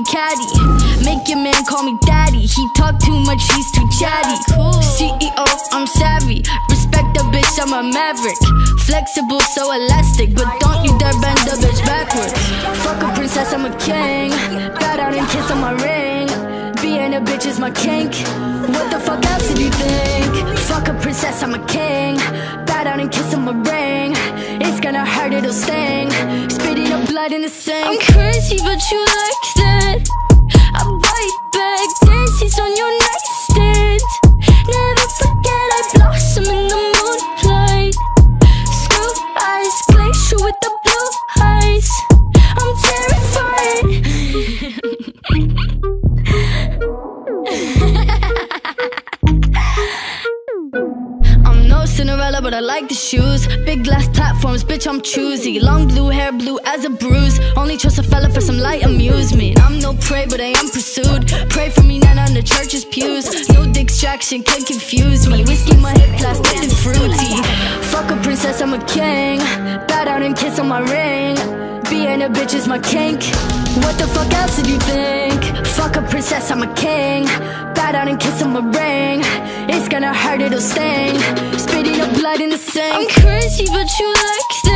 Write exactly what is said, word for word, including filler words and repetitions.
caddy. Make your man call me daddy. He talk too much, he's too chatty. C E O, I'm savvy. Respect the bitch, I'm a maverick. Flexible, so elastic, but don't you dare bend the bitch backwards. Fuck a princess, I'm a king. Bow down and kiss on my ring. Being a bitch is my kink. What the fuck else did you think? Fuck a princess, I'm a king. Bow down and kiss on my ring. It's gonna hurt, it'll sting. Spitting up blood in the sink. I'm crazy, but you like that. I bite back, dances on your nightstand. Never forget I blossom in the moonlight. Screw eyes, glacier with the blue eyes. I'm terrified. I'm no Cinderella, but I like the shoes. Big glass platforms, bitch, I'm choosy. Long blue hair, blue as a bruise. Only trust a fella for some light amusement. I'm no prey, but I am pursued. Pray for me, not on the church's pews. No distraction can confuse me. Whiskey in my hip, plastic and fruity. Fuck a princess, I'm a king. Bow down and kiss on my ring. Being a bitch is my kink. What the fuck else did you think? Fuck a princess, I'm a king. Bow down and kiss on my ring. It's gonna hurt, it'll sting. Spitting up blood in the sink. I'm crazy, but you like that.